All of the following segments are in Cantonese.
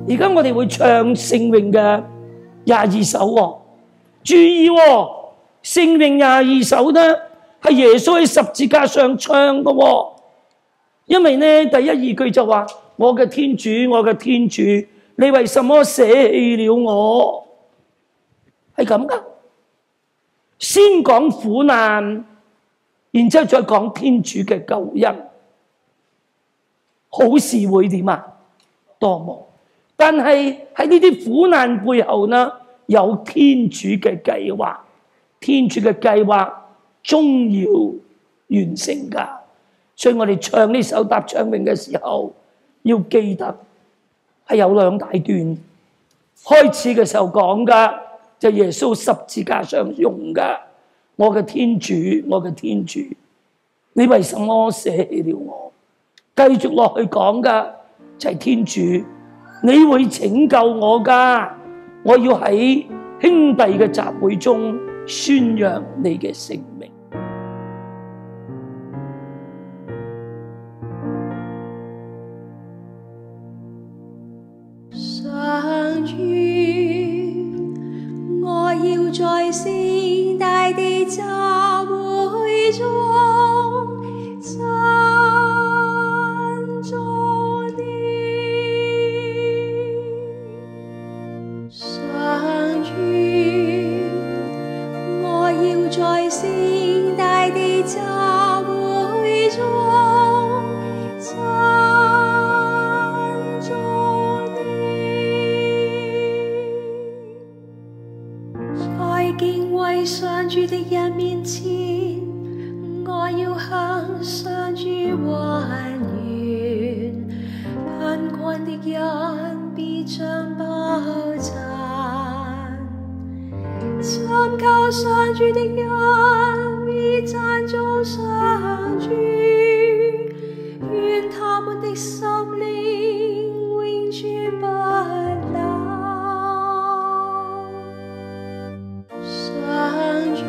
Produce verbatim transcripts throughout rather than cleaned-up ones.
而家我哋會唱聖詠嘅廿二首喎，注意喎，聖詠廿二首呢係耶穌喺十字架上唱嘅喎，因為呢第一二句就話我嘅天主，我嘅天主，你為什麼捨棄了我？係咁噶，先講苦難，然之後再講天主嘅救恩，好事會點啊？多磨。但係喺呢啲苦難背後呢，有天主嘅計劃，天主嘅計劃終要完成噶。所以我哋唱呢首答唱詠嘅時候，要記得係有兩大段。開始嘅時候講噶，就耶穌十字架上用噶，我嘅天主，我嘅天主，你為什麼捨棄了我？繼續落去講噶，就係天主，你會拯救我噶，我要喺兄弟嘅集會中宣揚你嘅聖名。 上主，我要在盛大的集會中讚頌你。上主，我要在盛大的集會中讚頌在敬畏上主的人面前，我要向上主還願，貧困的人必將飽餐，尋求上主的人必讚頌上主，願他們的心靈永存不朽。上主，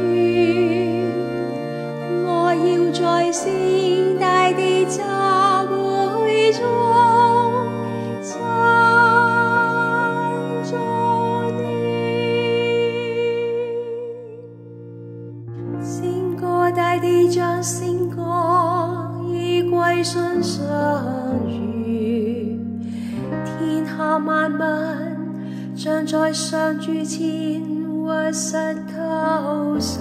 我要在盛大的集會中讚頌你。整個大地將聖歌已歸順上主，天下萬民將在上主前屈膝叩首，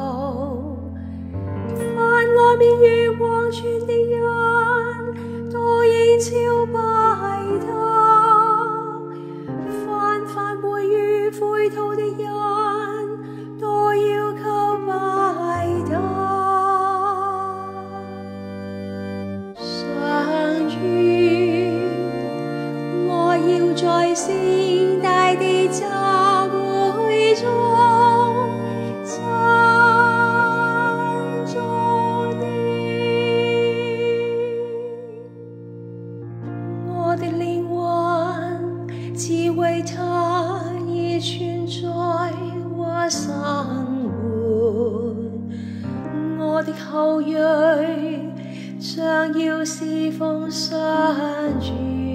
凡外面於黃泉的人都應朝拜他，凡返回於灰土的人都要叩拜他。上主，我要在盛大的集會中讚頌你。我的靈魂只為他而存在和生活，我的後裔將要侍奉上主，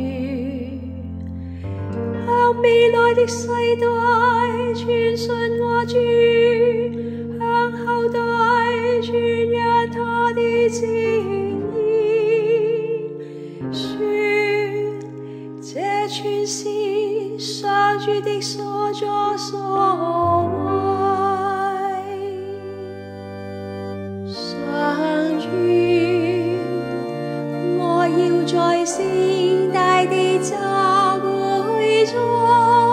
向未來的世代傳述我主，向後代傳揚他的旨意，說這全是上主的所作所為。上主，我要在盛大的集會中